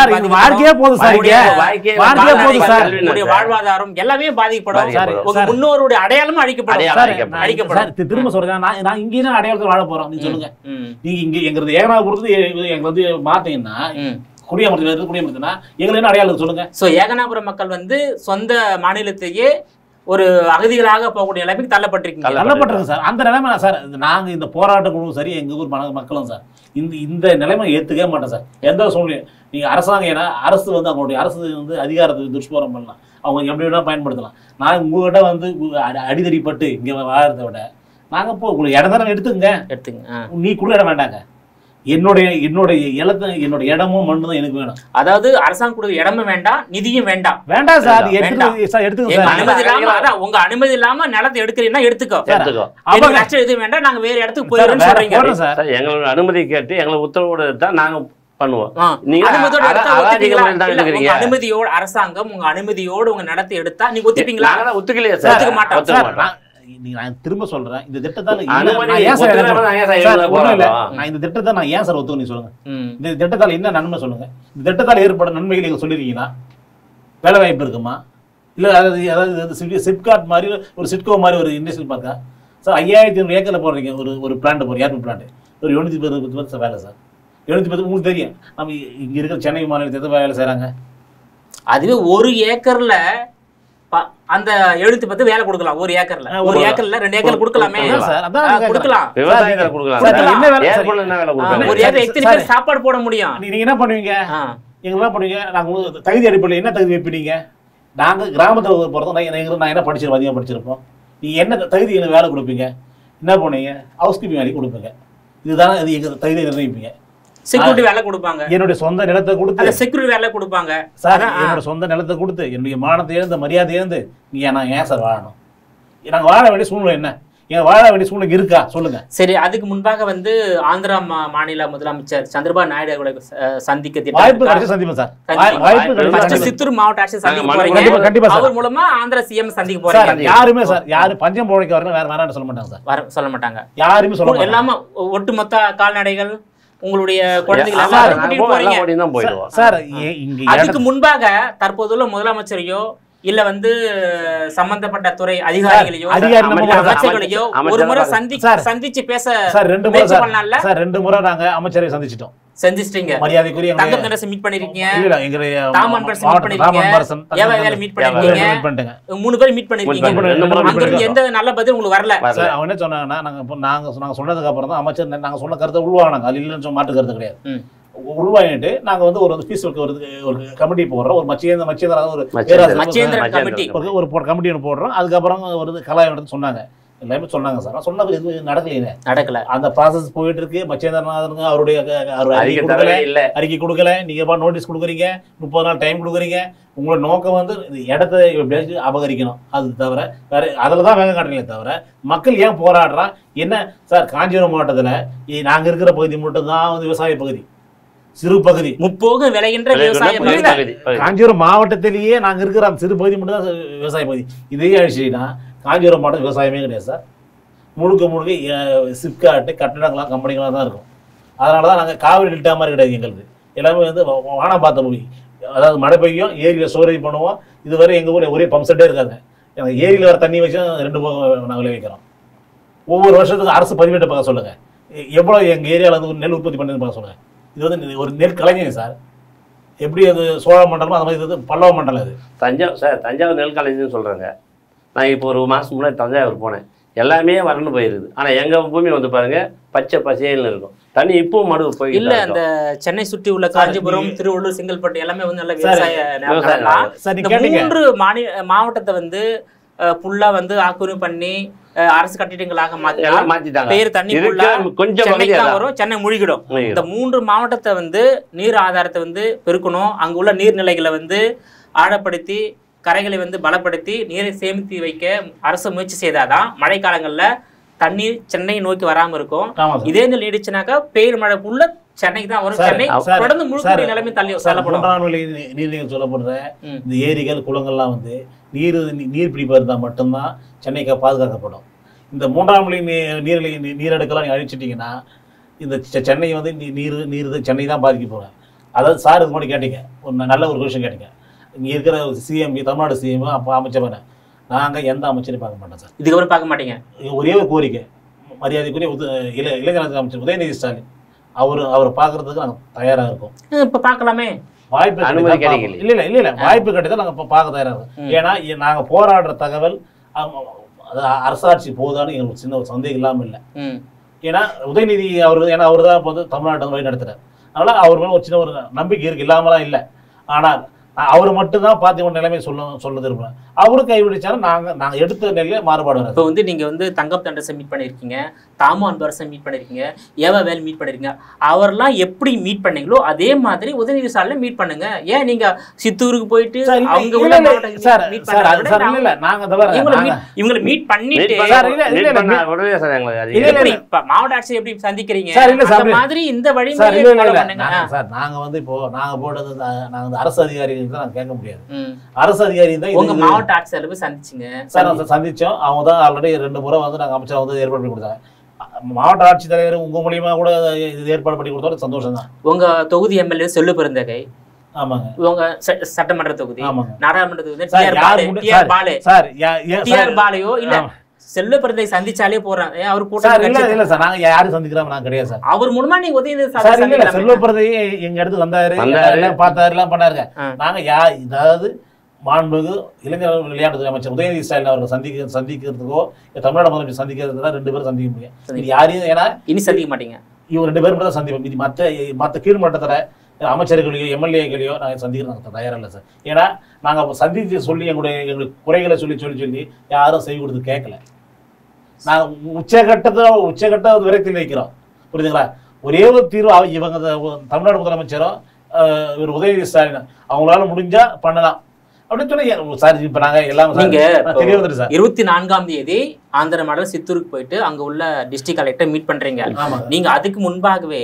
வாழ்வாதாரம் எல்லாமே பாதிக்கப்படும். உங்க முன்னோருடைய அடையாளமும் அழிக்கப்படும். அழிக்கப்படும். திரும்ப சொல்றேன், நான் இங்கே அடையாளத்தில் வாழ போறோம். நீங்க சொல்லுங்க. நீங்க இங்க எங்களுக்கு ஏகனா பொறுத்து எங்களுக்கு வந்து மாத்தீங்கன்னா குடியமர்த்தி குடியமர்த்தினா எங்களுக்கு என்ன அடையாளம் சொல்லுங்க. ஸோ ஏகனாபுரம் மக்கள் வந்து சொந்த மாநிலத்தையே ஒரு அகதிகளாக போகக்கூடிய நிலைமைக்கு தள்ளப்பட்டிருக்கீங்க. தள்ளப்பட்டிருக்கு சார். அந்த நிலைமை சார் நாங்கள் இந்த போராட்ட குழுவும் சரி எங்கள் ஊர் மக்களும் சார் இந்த இந்த நிலைமை ஏற்றுக்கவே மாட்டோம் சார். எந்த சூழ்நிலை நீங்கள் அரசாங்கம் ஏன்னா அரசு வந்து அவங்களுடைய அரசு வந்து அதிகாரத்தை துஷ்பிரயோகம் பண்ணலாம். அவங்க எப்படி வேணால் பயன்படுத்தலாம். நான் உங்கள்கிட்ட வந்து அடிதடிப்பட்டு இங்கே வாழறதை விட நாங்கள் இப்போ உங்களுக்கு இடம் தானே எடுத்துங்க எடுத்துங்க நீ கூட இடம் வேண்டாங்க. என்னுடைய என்னுடைய இடத்த என்னுடைய இடமும் மண்ணு தான் எனக்கு வேணும். அதாவது அரசாங்கம் கொடுக்குற இடமும் வேண்டாம், நிதியும் வேண்டாம். வேண்டாம் சார், எடுத்துக்கோ. அனுமதி இல்லாம அதான் உங்க அனுமதி இல்லாம நிலத்தை எடுக்கிறீங்கன்னா எடுத்துக்கோ. அவங்க லட்சம் எதுவும் வேண்டாம், நாங்க வேற இடத்துக்கு போயிடுறோம்னு சொல்றீங்க சார். எங்களோட அனுமதி கேட்டு எங்களுக்கு உத்தரவோட தான் நாங்க பண்ணுவோம். அனுமதியோட அரசாங்கம் உங்க அனுமதியோடு உங்க நடத்தை எடுத்தா நீங்க ஒத்துப்பீங்களா? ஒத்துக்கலையா சார்? ஒத்துக்க மாட்டோம். நான் திரும்ப சொல்றேன், இந்த திட்டத்தால நான் இந்த திட்டத்தை நான் ஏன் சார் ஒத்துக்க நீ சொல்லுங்க. இந்த திட்டத்தால என்ன நன்மை சொல்லுங்க. இந்த திட்டத்தால ஏற்படும் நன்மைகள் நீங்க சொல்லிருக்கீங்களா? வேலை வாய்ப்பு இருக்குமா? இல்ல அதாவது அதாவது சிப்காட் மாதிரி ஒரு சிட்கோ மாதிரி ஒரு இண்டஸ்ட்ரியல் பார்க்கா சார் ஐயாயிரத்தி ஐநூறு ஏக்கர்ல போடுறீங்க ஒரு ஒரு பிளான்ட் போறோம் ஏர்போர்ட் பிளான்ட் ஒரு எழுநூத்தி பத்து பத்து வேலை சார். எழுநூத்தி பத்து உங்களுக்கு தெரியும் நம்ம இங்க இருக்கிற சென்னை மாநிலத்தை எந்த வேலை செய்யறாங்க. அதுவே ஒரு ஏக்கர்ல அந்த எழுநூத்தி பத்து வேலை கொடுக்கலாம். ஒரு ஏக்கர்ல ஒரு ஏக்கர்ல ரெண்டு ஏக்கர் கொடுக்கலாமே கொடுக்கலாம். ஒரு ஏக்கர் எத்தனை பேர் சாப்பாடு போட முடியும்? நீங்க என்ன பண்ணுவீங்க? எங்க என்ன பண்ணுவீங்க? நாங்க தகுதி அடிப்படையில் என்ன தகுதி வைப்பீங்க? நாங்க கிராமத்துல போறோம். நான் என்ன படிச்சிருப்போம், அதிகமாக படிச்சிருப்போம். நீங்க என்ன தகுதி எனக்கு வேலை கொடுப்பீங்க? என்ன பண்ணுவீங்க? ஹவுஸ் கீப்பிங் வேலை கொடுப்பீங்க. இதுதானே அது எங்க தகுதியை நிர்ணயிப்பீங்க. செக்யூரிட்டி வேலை கொடுப்பாங்க. என்னுடைய சொந்த நிலத்தை கொடுத்து செக்யூரிட்டி வேலை கொடுப்பாங்க சார். என்னோட சொந்த நிலத்தை கொடுத்து என்னுடைய மானத்தை இழந்து மரியாதை இழந்து நீங்க நான் ஏன் சார் வாழணும்? நாங்க வாழ வேண்டிய சூழ்நிலை என்ன? எங்க வாழ வேண்டிய சூழ்நிலை இருக்கா சொல்லுங்க. சரி, அதுக்கு முன்பாக வந்து ஆந்திரா மாநில முதலமைச்சர் சந்திரபாபு நாயுடு சந்திக்க வாய்ப்பு கிடைச்சு சந்திப்போம் சார். வாய்ப்பு சித்தூர் மாவட்ட ஆட்சியர் சந்திக்க போறீங்க. கண்டிப்பா அவர் மூலமா ஆந்திரா சிஎம் சந்திக்க போறீங்க. யாருமே சார் யாரு பஞ்சம் போடைக்கு வரணும் வேற வேறான்னு சொல்ல மாட்டாங்க சார். சொல்ல மாட்டாங்க. யாருமே சொல்ல மாட்டாங்க. எல்லாமே ஒட்டுமொத்த கால்நடைகள் உங்களுடைய குழந்தைகள் சார். அதுக்கு முன்பாக தற்போதுள்ள முதலமைச்சரையோ இல்ல வந்து சம்பந்தப்பட்ட துறை அதிகாரிகளையோ அமைச்சர்களையோ ஒரு முறை சந்திச்சு பேச சார் ரெண்டு முறை சார் ரெண்டு முறை நாங்க அமைச்சரை சந்திச்சிட்டோம். செஞ்சிட்டீங்க. மரியாதைக்குரிய தங்கம் தெரசு மீட் பண்ணிருக்கீங்க. இல்ல எங்களுடைய தாமன் பர்சன் மீட் பண்ணிருக்கீங்க. ஏவாவேல மீட் பண்ணிருக்கீங்க. மூணு பேர் மீட் பண்ணிருக்கீங்க. அங்க எந்த நல்ல பதில் உங்களுக்கு வரல சார். அவங்க என்ன சொன்னாங்கன்னா நாங்க நாங்க நாங்க சொன்னதுக்கு அப்புறம் தான் அமைச்சர் நாங்க சொன்ன கருத்தை உள்வாங்கினாங்க. அது இல்லைன்னு சொல்ல மாட்டு கருத்து கிடையாது. உள்வாங்கிட்டு நாங்க வந்து ஒரு ஃபீஸ் ஒரு ஒரு கமிட்டி போடுறோம். ஒரு மச்சேந்திர மச்சேந்திர ஒரு மச்சேந்திர கமிட்டி ஒரு கமிட்டி ஒன்று போடுறோம். அதுக்கப்புறம் ஒரு கலாயம் சொன்னாங்க. எல்லாமே சொன்னாங்க சார். நான் சொன்னது எதுவும் நடக்கலையே, நடக்கல. அந்த ப்ராசஸ் போயிட்டு இருக்கு. மச்சேந்திரநாதனுங்க அவருடைய அறிக்கை கொடுக்கல, அறிக்கை கொடுக்கல. நீங்க பா நோட்டீஸ் கொடுக்குறீங்க, முப்பது நாள் டைம் கொடுக்குறீங்க. உங்களோட நோக்கம் வந்து இடத்த எப்படியாச்சும் அபகரிக்கணும். அது தவிர வேற அதில் தான் வேகம் காட்டுறீங்களே தவிர மக்கள் ஏன் போராடுறா என்ன சார்? காஞ்சிபுரம் மாவட்டத்தில் நாங்கள் இருக்கிற பகுதி மட்டும் தான் வந்து விவசாய பகுதி, சிறு பகுதி, முப்போக விளைகின்ற விவசாய பகுதி. காஞ்சிபுரம் மாவட்டத்திலேயே நாங்கள் இருக்கிற அந்த சிறு பகுதி மட்டும் தான் விவசாய பகுதி. இதே ஆயிடுச்சுன்னா காஞ்சிபுரம் மாவட்டம் விவசாயமே கிடையாது சார். முழுக்க முழுக்க சிப்காட்டு கட்டடங்களாம் கம்பெனிகளாக தான் இருக்கும். அதனால தான் நாங்கள் காவிரி டெல்டா மாதிரி கிடையாது. எங்களுக்கு எல்லாமே வந்து வானம் பார்த்த மொழி. அதாவது மழை பெய்யும், ஏரியில் ஸ்டோரேஜ் பண்ணுவோம். இதுவரை எங்கள் ஊரில் ஒரே பம்ப் செட்டே இருக்காது. எங்கள் ஏரியில் வர தண்ணி வச்சு ரெண்டு பக்கம் நாங்கள் விளைவிக்கிறோம். ஒவ்வொரு வருஷத்துக்கு அரசு பதிவேட்டை பார்க்க சொல்லுங்கள், எவ்வளோ எங்கள் ஏரியாவில் வந்து நெல் உற்பத்தி பண்ணி பார்க்க சொல்லுங்கள். இது வந்து ஒரு நெல் கலைஞர் சார். எப்படி அது சோழ மண்டலமோ அது மாதிரி இது பல்லவ மண்டலம். இது தஞ்சாவூர் சார், தஞ்சாவூர் நெல் கலைஞர்னு சொல்கிறாங்க. நான் இப்போ ஒரு மாதம் முன்னாடி தஞ்சாவூர் போனேன். எல்லாமே வறண்டு போயிருது. ஆனால் எங்கள் பூமி வந்து பாருங்கள் பச்சை பசேல்னு இருக்கும். தண்ணி இப்பவும் மடு போய் இல்ல. அந்த சென்னை சுற்றி உள்ள காஞ்சிபுரம், திருவள்ளூர், செங்கல்பட்டு எல்லாமே வந்து நல்ல விவசாய மூன்று மாநில மாவட்டத்தை வந்து புல்லா வந்து ஆக்கிரமிப்பு பண்ணி அரசு கட்டிடங்களாக மாத்திட்டாங்க. பேர் தண்ணி கொஞ்சம் வரும், சென்னை முழுகிடும். இந்த மூன்று மாவட்டத்தை வந்து நீர் ஆதாரத்தை வந்து பெருக்கணும். அங்க உள்ள நீர்நிலைகளை வந்து ஆழப்படுத்தி கரைகளை வந்து பலப்படுத்தி நீரை சேமித்து வைக்க அரசு முயற்சி செய்தாதான் மழை காலங்கள்ல தண்ணீர் சென்னை நோக்கி வராம இருக்கும். இதே நிலை நீடிச்சுனாக்கா பெயர் மழை உள்ள சென்னைக்கு தான் வரும். சென்னை தொடர்ந்து முழுக்க நிலைமை தள்ளி நீர்நிலைகள் சொல்லப்படுற இந்த ஏரிகள் குளங்கள்லாம் வந்து நீர் நீர் பிடிப்பு இருந்தால் மட்டும்தான் சென்னைக்கு பாதுகாக்கப்படும். இந்த மூன்றாம் நிலை நீர்நிலை நீரெடுக்கலாம் நீங்க அழிச்சிட்டீங்கன்னா இந்த சென்னை வந்து நீர் நீர் சென்னை தான் பாதிக்க போறேன். அதாவது சார் இது மாதிரி கேட்டீங்க, ஒரு நல்ல ஒரு விஷயம் கேட்டீங்க. இங்கே இருக்கிற சிஎம், தமிழ்நாடு சிஎம், அப்போ அமைச்சர், நாங்கள் எந்த அமைச்சரையும் பார்க்க மாட்டோம் சார். இதுக்கப்புறம் பார்க்க மாட்டீங்க. ஒரே ஒரு கோரிக்கை, மரியாதைக்குரிய இள இளைஞர் அமைச்சர் உதயநிதி ஸ்டாலின் அவர் அவரை பார்க்கறதுக்கு நாங்கள் தயாராக இருக்கோம். இப்போ பார்க்கலாமே, வாய்ப்பு அனுமதி கிடைக்கல. இல்லை இல்லை இல்லை இல்லை வாய்ப்பு கிடைத்தா நாங்கள் இப்போ பார்க்க தயாராக இருக்கோம். ஏன்னா நாங்கள் போராடுற தகவல் அரசாட்சி போதான்னு எங்களுக்கு சின்ன ஒரு சந்தேகம் இல்லாமல் இல்லை. ஏன்னா உதயநிதி அவர், ஏன்னா அவர் தான் இப்போ வந்து தமிழ்நாட்டை வழி நடத்துறாரு. அதனால் அவர் மேலே ஒரு சின்ன ஒரு நம்பிக்கை இருக்குது, இல்லாமலாம் இல்லை. ஆனால் அவர் மட்டும்தான் பார்த்து நிலைமை சொல்ல சொல்ல திரும்புறேன். அவரு கைவிடிச்சாலும் நாங்கள் நாங்கள் எடுத்த நிலையில மாறுபாடு வரும். இப்போ வந்து நீங்கள் வந்து தங்கம் தண்டரசை மீட் பண்ணியிருக்கீங்க, தாமு அன்பரசை மீட் பண்ணியிருக்கீங்க, ஏவா வேல் மீட் பண்ணியிருக்கீங்க. அவரெல்லாம் எப்படி மீட் பண்ணீங்களோ அதே மாதிரி உதயநிதி ஸ்டாலின் மீட் பண்ணுங்க. ஏன் நீங்க சித்தூருக்கு போயிட்டு அவங்க இவங்களை மீட் பண்ணிட்டு மாவட்ட ஆட்சியை எப்படி சந்திக்கிறீங்க மாதிரி இந்த வழிமுறை சார். நாங்க வந்து இப்போ நாங்க போட்டது நாங்க அரசு அதிகாரிகள் தான் கேட்க முடியாது. அரசு அதிகாரி தான் உங்க மாவட்ட ஆட்சியர் போய் சந்திச்சிங்க சார். சந்திச்சோம். அவங்க தான் ஆல்ரெடி ரெண்டு முறை வந்து நாங்கள் அமைச்சர் வந்து ஏற்பாடு பண்ணி கொடுத்தாங்க. மாவட்ட ஆட்சித்தலைவர் உங்க மூலியமா கூட இது ஏற்பாடு பண்ணி கொடுத்தோம், சந்தோஷம் தான். உங்க தொகுதி எம்எல்ஏ செல்லு பெருந்தகை, ஆமாங்க, உங்க சட்டமன்ற தொகுதி, நாடாளுமன்ற தொகுதி பாலையோ இல்ல செல்லு பெருந்தகை சந்திச்சாலே போறாங்க. அவர் இல்ல சார், நாங்க யாரும் சந்திக்கிறோம் நான் கிடையாது சார். அவர் மூலமா நீங்க உதவி செல்லு பெருந்தகை எங்க இடத்துக்கு வந்தாரு, பார்த்தாரு, எல்லாம் பண்ணாருங்க. நாங்க யா இதாவது மாண்புமிகு இளைஞர் விளையாட்டுத்துறை அமைச்சர் உதயநிதி ஸ்டாலின் அவர்கள் சந்திக்க சந்திக்கிறதுக்கோ தமிழ்நாடு முதலமைச்சர் சந்திக்கிறதுக்கு தான் ரெண்டு பேரும் சந்திக்க முடியும். யாரையும் ஏன்னா இனி சந்திக்க மாட்டீங்க. இவங்க ரெண்டு பேரும் தான் சந்திப்போம். இது மற்ற மற்ற கீழ்மட்டத்தில் அமைச்சர்களையோ எம்எல்ஏக்களையோ நாங்கள் சந்திக்க நாங்கள் தயாராக இல்லை சார். ஏன்னா நாங்கள் சந்தித்து சொல்லி எங்களுடைய எங்களுக்கு குறைகளை சொல்லி சொல்லி சொல்லி யாரும் செய்து கொடுத்து கேட்கல. நாங்கள் உச்சகட்டத்தை உச்சகட்ட விரக்தியில் வைக்கிறோம். புரியுதுங்களா? ஒரே ஒரு தீர்வு இவங்க தமிழ்நாடு முதலமைச்சரும் இவர் உதயநிதி ஸ்டாலின் அவங்களால முடிஞ்சா பண்ணலாம் இருபத்தி நான்காம் தேதி ஆந்திர மாடல் சித்தூருக்கு போயிட்டு அங்க உள்ள டிஸ்ட்ரிக்ட் கலெக்டர் மீட் பண்றீங்க. நீங்க அதுக்கு முன்பாகவே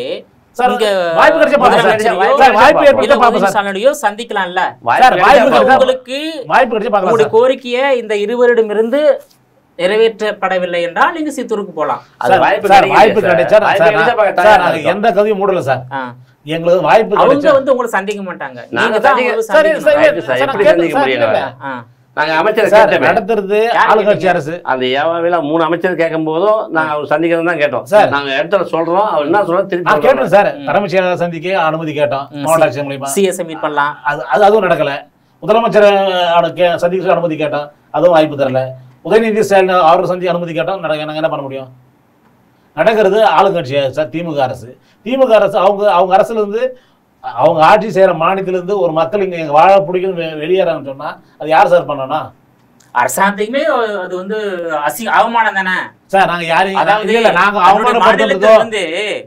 சந்திக்கலாம்ல. உங்களுக்கு கோரிக்கையை இந்த இருவரிடமிருந்து நிறைவேற்றப்படவில்லை என்றால் நீங்க சித்தூருக்கு போலாம். வாய்ப்பு கிடைச்சா எந்த கதையும் மூடல சார். எங்களுக்கு வாய்ப்பு அவங்க வந்து உங்களை சந்திக்க மாட்டாங்க. நீங்க தான் நாங்க அமைச்சர் நடத்துறது ஆளுங்கட்சி அரசு. அந்த ஏவாவில மூணு அமைச்சர் கேட்கும் போதும் நாங்க அவர் சந்திக்கிறது தான் கேட்டோம் சார். நாங்க இடத்துல சொல்றோம், அவர் என்ன சொல்றோம் திருப்பி கேட்டோம் சார். தலைமைச் செயலாளர் சந்திக்க அனுமதி கேட்டோம், மாவட்ட ஆட்சியர் மூலமா சிஎஸ் மீட் பண்ணலாம். அது அதுவும் நடக்கல. முதலமைச்சர் சந்திக்க அனுமதி கேட்டோம், அதுவும் வாய்ப்பு தரல. உதயநிதி ஸ்டாலின் அவரை சந்திக்க அனுமதி கேட்டோம், நாங்க என்ன பண்ண முடியும்? நடக்கிறது ஆளுங்கட்சி சார், திமுக அரசு. திமுக அரசு அவங்க அவங்க அரசுல இருந்து அவங்க ஆட்சி செய்யற மாநிலத்திலிருந்து ஒரு மக்கள் இங்க எங்க வாழ பிடிக்கும் வெளியேறான்னு சொன்னா அது யார் சார் பண்ணணும்? அரசாங்கத்துக்குமே அது வந்து அசி அவமானம் தானே சார். நாங்க யாரையும் அதாவது இல்ல நாங்க மாநிலத்துல அவமானப்படுத்துறதோ வந்து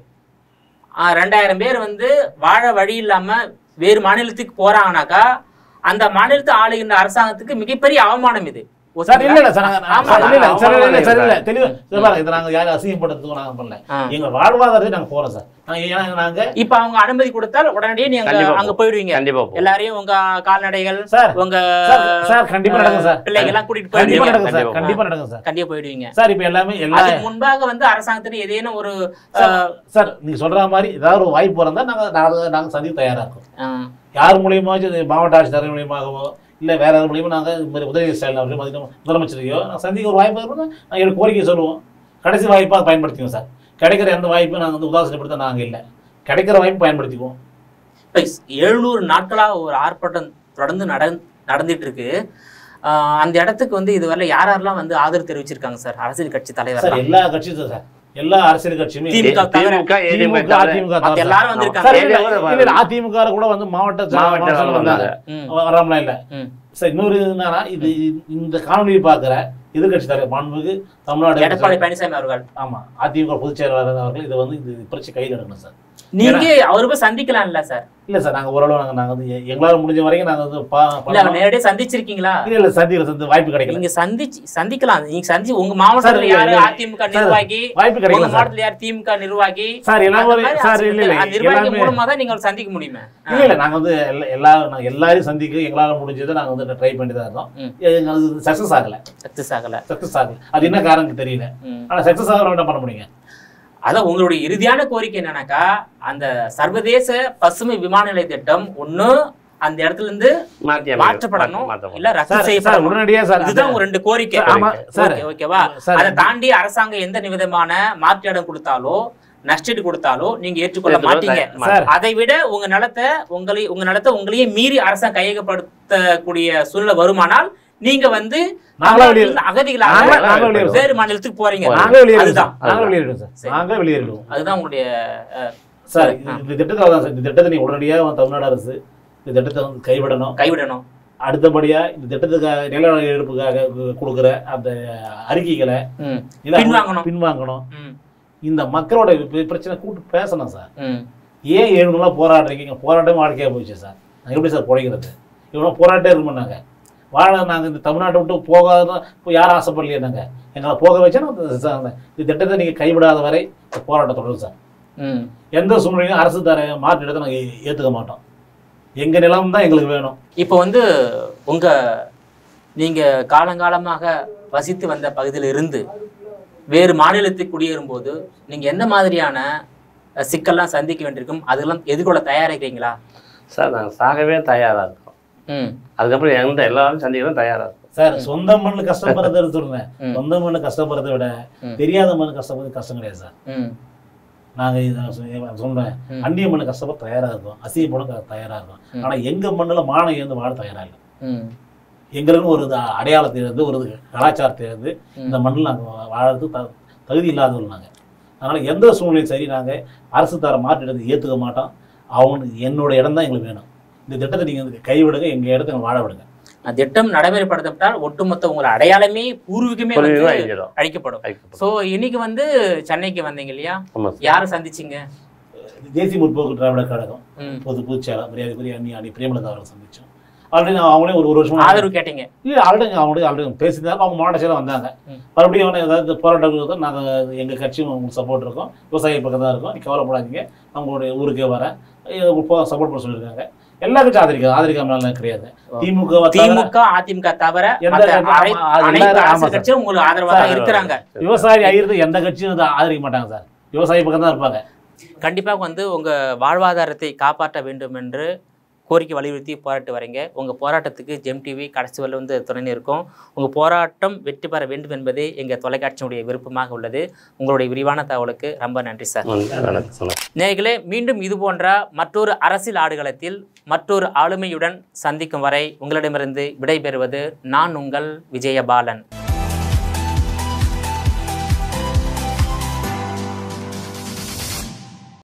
ஆஹ் ரெண்டாயிரம் பேர் வந்து வாழ வழி இல்லாம வேறு மாநிலத்துக்கு போறாங்கனாக்கா அந்த மாநிலத்தை ஆளுகின்ற அரசாங்கத்துக்கு மிகப்பெரிய அவமானம் இது. சார் இல்ல இல்ல சார் இல்ல இல்ல சார் இல்ல சார் இல்ல தெளிவா சார் இத நாங்க யாரை அசிங்கப்படுத்துறதுக்கு நாங்க பண்ணல. எங்க வாழ்வாதாரத்தை நாங்க போறோம் சார். நாங்க நாங்க இப்ப அவங்க அனுமதி கொடுத்தால் உடனடியே நீங்க அங்க போயிடுவீங்க. எல்லாரையும் உங்க கால்நடைகள் உங்க சார் கண்டிப்பா நடக்கும் சார். பிள்ளைங்க எல்லாம் கூட்டிட்டு போயிடுவீங்க. கண்டிப்பா நடக்கும் சார். கண்டிப்பா நடக்கும் சார். கண்டிப்பா போயிடுவீங்க சார். இப்ப எல்லாமே அதுக்கு முன்பாக வந்து அரசாங்கத்துல ஏதேனும் ஒரு சார் நீங்க சொல்ற மாதிரி ஏதாவது ஒரு வாய்ப்பு வந்தா நாங்க நாங்க சந்திக்க தயாரா இருக்கோம். யார் மூலியமாச்சும் மாவட்ட ஆட்சித்தலைவர் மூலியமாகவோ இல்ல வேற யார் மூலியமா நாங்க இந்த மாதிரி உதவி ஸ்டைல் முதலமைச்சரையோ நாங்கள் சந்திக்க ஒரு வாய்ப்பு இருந்தால் நாங்கள் எங்களுக்கு கோரிக்கை சொல்லுவோம். கடைசி வாய்ப்பாக பயன்படுத்திக்குவோம் சார். கிடைக்கிற எந்த வாய்ப்பும் நாங்கள் வந்து உதாசீனப்படுத்த நாங்கள் இல்லை. கிடைக்கிற வாய்ப்பு பயன்படுத்திக்குவோம். இப்போ எழுநூறு நாட்களாக ஒரு ஆர்ப்பாட்டம் தொடர்ந்து நட நடந்துட்டு இருக்கு. அந்த இடத்துக்கு வந்து இதுவரை யார் யாரெல்லாம் வந்து ஆதரவு தெரிவிச்சிருக்காங்க சார்? அரசியல் கட்சி தலைவர் சார் எல்லா கட்சியும் சார். எல்லா அரசியல் கட்சியுமே எல்லாரும் வந்திருக்காங்க. அதிமுக கூட வந்து மாவட்ட வந்தாங்க வராமலாம் இல்ல சார். இன்னொரு என்னன்னா இது இந்த காணொலியை பாக்குற எதிர்கட்சி தலைவர் மாண்புமிகு தமிழ்நாடு எடப்பாடி பழனிசாமி அவர்கள் ஆமா அதிமுக பொதுச் செயலாளர் அவர்கள் இதை வந்து இது பிரச்சனை கையில் எடுக்கணும் சார். நீங்க அவரு போய் சந்திக்கலாம் இல்ல சார்? இல்ல சார் நாங்க ஓரளவு நாங்க நாங்க வந்து எங்களால முடிஞ்ச வரைக்கும் நாங்க வந்து நேரடியா சந்திச்சிருக்கீங்களா? இல்ல இல்ல சந்திக்கிற சந்தி வாய்ப்பு கிடைக்கல. நீங்க சந்திச்சு சந்திக்கலாம். நீங்க சந்திச்சு உங்க மாவட்டத்துல யாரு அதிமுக நிர்வாகி வாய்ப்பு கிடைக்கல. உங்க மாவட்டத்துல யார் திமுக நிர்வாகி சார் எல்லாரும் சார் இல்ல இல்ல நிர்வாகி மூலமா தான் நீங்க சந்திக்க முடியுமே. இல்ல இல்ல நாங்க வந்து எல்லா எல்லாரையும் சந்திக்க எங்களால முடிஞ்சதை நாங்க வந்து ட்ரை பண்ணி தான் இருக்கோம். எங்களுக்கு சக்சஸ் ஆகல சக்சஸ் ஆகல சக்சஸ் ஆகல. அது என்ன காரணம் தெரியல. ஆனா சக்சஸ் ஆகல என்ன பண்ண முடியுங்க? அதான் உங்களுடைய இறுதியான கோரிக்கை என்னன்னாக்கா அந்த சர்வதேச பசுமை விமான நிலைய திட்டம் ஒண்ணு அந்த இடத்துல இருந்து மாற்றப்படணும் இல்ல ரத்து செய்யப்படணும் உடனடியா சார். இதுதான் உங்க ரெண்டு கோரிக்கை. ஓகேவா? அதை தாண்டி அரசாங்கம் எந்த விதமான மாற்று இடம் கொடுத்தாலோ நஷ்டீடு கொடுத்தாலோ நீங்க ஏற்றுக்கொள்ள மாட்டீங்க. அதை விட உங்க நிலத்தை உங்களை உங்க நிலத்தை உங்களையே மீறி அரசாங்கம் கையகப்படுத்தக்கூடிய சூழ்நிலை வருமானால் நீங்க வந்து அகதிகளாக வேறு மாநிலத்துக்கு போறீங்க. அதுதான் உங்களுடைய சார். இந்த திட்டத்தை இந்த திட்டத்தை நீங்க உடனடியா தமிழ்நாடு அரசு இந்த திட்டத்தை வந்து கைவிடணும் கைவிடணும் அடுத்தபடியா இந்த திட்டத்துக்காக நில எடுப்புக்காக கொடுக்குற அந்த அறிக்கைகளை பின்வாங்கணும் பின்வாங்கணும் இந்த மக்களோட பிரச்சனை கூட்டு பேசணும் சார். ஏன் ஏழு நாளா போராடுறீங்க? போராட்டமே வாழ்க்கையா போயிடுச்சு சார். நாங்கள் எப்படி சார் குறைக்கிறது? இவ்வளோ போராட்டே இருக்க மாட்டாங்க. வாழ நாங்கள் இந்த தமிழ்நாட்டை விட்டு போகாதான் இப்போ யாரும் ஆசைப்படலையே. நாங்கள் எங்களை போக வச்சா இந்த திட்டத்தை நீங்கள் கைவிடாத வரை போராட்டம் தொடரும் சார். எந்த சூழ்நிலையும் அரசு தர மாற்று இடத்தை நாங்கள் ஏற்றுக்க மாட்டோம். எங்கள் நிலம் தான் எங்களுக்கு வேணும். இப்போ வந்து உங்கள் நீங்கள் காலங்காலமாக வசித்து வந்த பகுதியில் இருந்து வேறு மாநிலத்துக்கு குடியேறும் போது நீங்கள் எந்த மாதிரியான சிக்கல்லாம் சந்திக்க வேண்டியிருக்கும்? அதெல்லாம் எதிர்கொள்ள தயாரிக்கிறீங்களா சார்? நாங்கள் சாகவே தயாராக இருக்கோம். அதுக்கப்புறம் எந்த எல்லாரும் சந்திக்கிறோம் தயாரா இருக்கும் சார். சொந்த மண்ணு கஷ்டப்படுறது சொல்றேன். சொந்த மண்ணு கஷ்டப்படுறதை விட தெரியாத மண்ணு கஷ்டப்படுறது கஷ்டம் கிடையாது சார். நாங்க சொல்றேன் அந்நிய மண்ணு கஷ்டப்பட தயாரா இருக்கும், அசிங்கப்பட தயாரா இருக்கும். ஆனா எங்க மண்ணுல மானம் இருந்து வாழ தயாரா இல்லை. எங்களுக்கு ஒரு அடையாளத்தை இருந்து ஒரு கலாச்சாரத்தை இருந்து இந்த மண்ணில் நாங்கள் வாழறதுக்கு தகுதி இல்லாதவர்கள் நாங்கள். அதனால எந்த சூழ்நிலையும் சரி நாங்கள் அரசு தர மாற்றிடத்தை ஏற்றுக்க மாட்டோம். அவனுக்கு என்னோட இடம் தான் எங்களுக்கு வேணும். இந்த திட்டத்தை நீங்க கைவிடுங்க, எங்க இடத்துல வாழ விடுங்க. திட்டம் நடைமுறைப்படுத்தப்பட்டால் ஒட்டுமொத்த உங்களை அடையாளமே பூர்வீகமே அழிக்கப்படும். சோ இன்னைக்கு வந்து சென்னைக்கு வந்தீங்க இல்லையா? யாரை சந்திச்சீங்க? தேசிய முற்போக்கு திராவிடர் கழகம் பொது பொதுச்செயலாளர் மரியாதைக்குரிய அண்ணி அணி பிரேமலதா அவர்கள் சந்திச்சோம். ஆல்ரெடி அவங்களே ஒரு ஒரு வருஷம் ஆதரவு கேட்டீங்க இல்ல? ஆல்ரெடி அவங்களே ஆல்ரெடி பேசியிருந்தாங்க. அவங்க மாவட்ட செயலாளர் வந்தாங்க. மறுபடியும் ஏதாவது போராட்டங்களுக்கு தான் நாங்கள் எங்கள் கட்சியும் உங்களுக்கு சப்போர்ட் இருக்கோம். விவசாய பக்கம் தான் இருக்கோம். நீ கவலைப்படாதீங்க, அவங்களுடைய ஊருக்கே வரேன் சப்போர்ட் பண்ண சொல்லியிருக்காங்க. எல்லா கட்சியும் ஆதரிக்க ஆதரிக்காம கிடையாது. திமுக திமுக அதிமுக தவிர உங்களுக்கு ஆதரவாக இருக்கிறாங்க. விவசாயி ஆயிருந்து எந்த கட்சியும் ஆதரிக்க மாட்டாங்க சார். விவசாயி பக்கம் தான் இருப்பாங்க. கண்டிப்பாக வந்து உங்க வாழ்வாதாரத்தை காப்பாற்ற வேண்டும் என்று கோரிக்கை வலியுறுத்தி போராட்டு வரீங்க. உங்கள் போராட்டத்துக்கு ஜெம் டிவி கடைசி வரல வந்து துணை இருக்கும். உங்கள் போராட்டம் வெற்றி பெற வேண்டும் என்பதே எங்கள் தொலைக்காட்சியினுடைய விருப்பமாக உள்ளது. உங்களுடைய விரிவான தகவலுக்கு ரொம்ப நன்றி சார். நேயர்களே, மீண்டும் இது போன்ற மற்றொரு அரசியல் ஆடுகளத்தில் மற்றொரு ஆளுமையுடன் சந்திக்கும் வரை உங்களிடமிருந்து விடைபெறுவது நான் உங்கள் விஜயபாலன்.